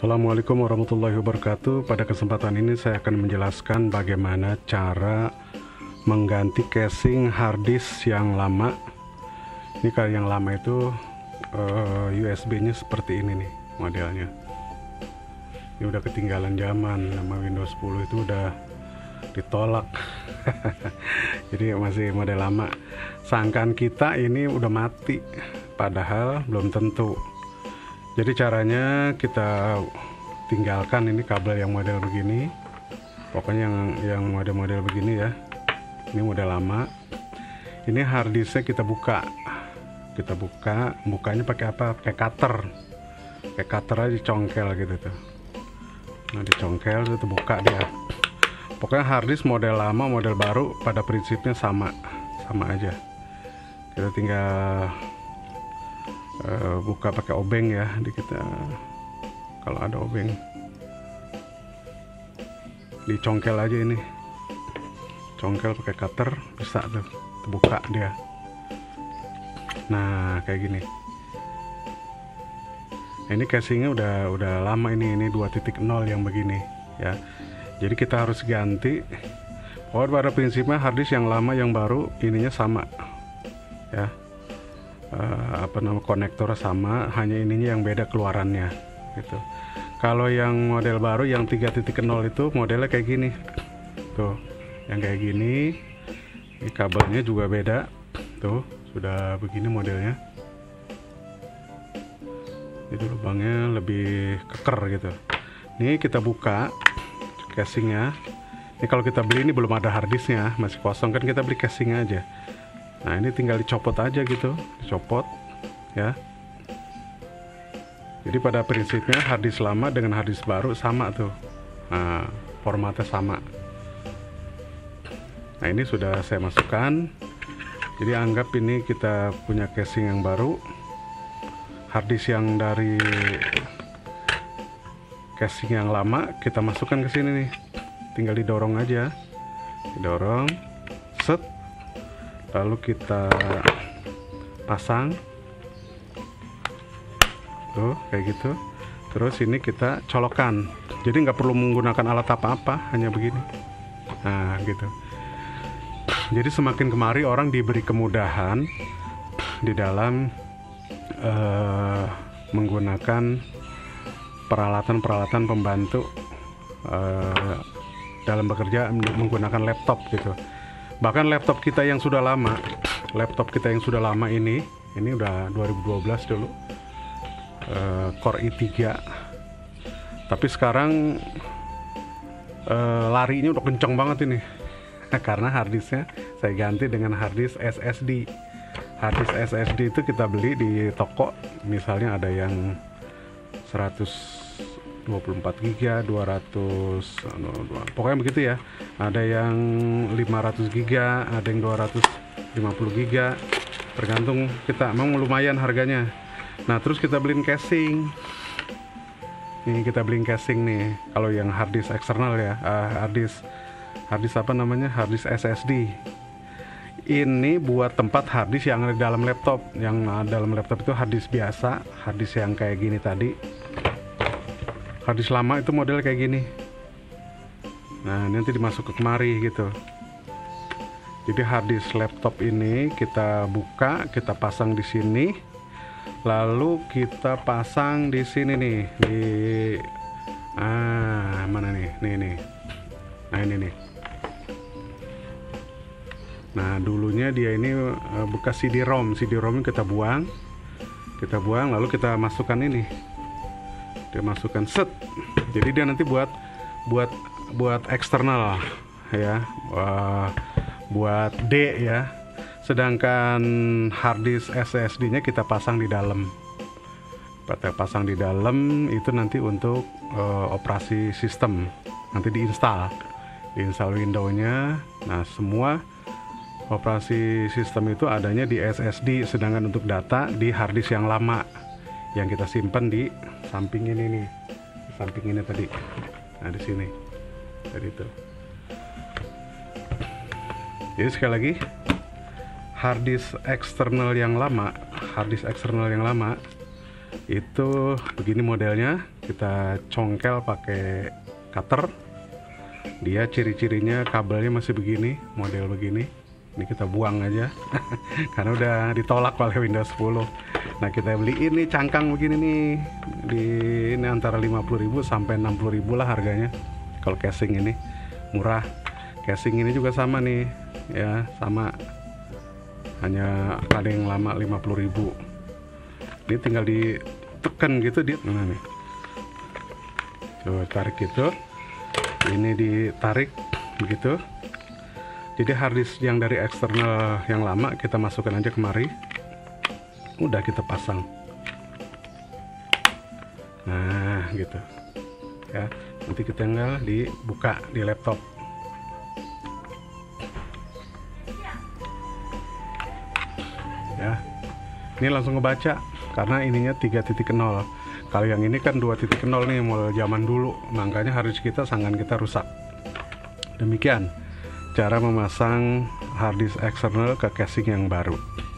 Assalamualaikum warahmatullahi wabarakatuh. Pada kesempatan ini saya akan menjelaskan bagaimana cara mengganti casing harddisk yang lama. Ini kalau yang lama itu USB-nya seperti ini nih modelnya. Ini udah ketinggalan zaman, nama Windows 10 itu udah ditolak. Jadi masih model lama. Sangkaan kita ini udah mati, padahal belum tentu. Jadi caranya kita tinggalkan ini kabel yang model begini. Pokoknya yang model-model begini ya. Ini model lama. Ini harddisknya kita buka. Kita buka, bukanya pakai apa? Pakai cutter. Pakai cutter aja dicongkel gitu tuh. Nah, dicongkel itu buka dia. Pokoknya harddisk model lama, model baru pada prinsipnya sama aja. Kita tinggal buka pakai obeng ya, di kita kalau ada obeng dicongkel aja, ini congkel pakai cutter bisa tuh, terbuka dia. Nah kayak gini. Nah, ini casingnya udah lama, ini 2.0 yang begini ya. Jadi kita harus ganti. Pada prinsipnya harddisk yang lama yang baru ininya sama ya. Konektor sama, hanya ininya yang beda keluarannya gitu. Kalau yang model baru yang 3.0 itu modelnya kayak gini tuh, yang kayak gini. Ini kabelnya juga beda tuh, sudah begini modelnya. Jadi lubangnya lebih keker gitu. Ini kita buka casingnya. Ini kalau kita beli ini belum ada harddisknya, masih kosong kan, kita beli casingnya aja. Nah ini tinggal dicopot aja gitu, dicopot ya. Jadi pada prinsipnya harddisk lama dengan harddisk baru sama tuh. Nah, formatnya sama. Nah ini sudah saya masukkan. Jadi anggap ini kita punya casing yang baru. Harddisk yang dari casing yang lama kita masukkan ke sini nih. Tinggal didorong aja, didorong, set. Lalu kita pasang tuh kayak gitu. Terus ini kita colokan, jadi nggak perlu menggunakan alat apa-apa, hanya begini. Nah gitu. Jadi semakin kemari orang diberi kemudahan di dalam menggunakan peralatan-peralatan pembantu dalam bekerja menggunakan laptop gitu. Bahkan laptop kita yang sudah lama, ini udah 2012 dulu, Core i3. Tapi sekarang larinya udah kenceng banget ini. Karena harddisknya saya ganti dengan harddisk SSD. Harddisk SSD itu kita beli di toko, misalnya ada yang 124 GB, 200, pokoknya begitu ya. Ada yang 500 GB, ada yang 250 GB, tergantung kita, memang lumayan harganya. Nah terus kita beliin casing. Nih kita beliin casing nih. Kalau yang harddisk eksternal ya, harddisk apa namanya, harddisk SSD. Ini buat tempat harddisk yang ada di dalam laptop. Yang dalam laptop itu harddisk biasa, harddisk yang kayak gini tadi. Harddisk lama itu model kayak gini. Nah nanti dimasuk ke kemari gitu. Jadi harddisk laptop ini kita buka, kita pasang di sini, lalu kita pasang di sini nih, di mana nih, nih. Nah ini nih. Nah dulunya dia ini bekas CD-ROM kita buang, lalu kita masukkan ini. Dia masukkan set. Jadi dia nanti buat eksternal ya, buat D ya. Sedangkan harddisk SSD-nya kita pasang di dalam. Kita pasang di dalam itu nanti untuk operasi sistem. Nanti diinstal Windows-nya. Nah semua operasi sistem itu adanya di SSD, sedangkan untuk data di harddisk yang lama yang kita simpan di samping ini nih, samping ini tadi. Nah di sini tadi itu. Jadi sekali lagi, harddisk eksternal yang lama itu begini modelnya. kita congkel pakai cutter. Dia ciri-cirinya kabelnya masih begini, model begini. Ini kita buang aja karena udah ditolak oleh Windows 10. Nah, kita beli ini cangkang begini nih, ini antara 50.000 sampai 60.000 lah harganya. Kalau casing ini murah. Casing ini juga sama nih ya, sama, hanya ada yang lama 50.000. Ini tinggal ditekan gitu dia. Nah nih, coba tarik gitu, ini ditarik begitu. Jadi harddisk yang dari eksternal yang lama kita masukkan aja kemari, udah kita pasang. Nah gitu ya, nanti kita tinggal dibuka di laptop ya. Ini langsung ngebaca karena ininya 3.0. Kalau yang ini kan 2.0 nih, model zaman dulu, makanya harddisk kita, sanggan kita rusak. Demikian cara memasang harddisk eksternal ke casing yang baru.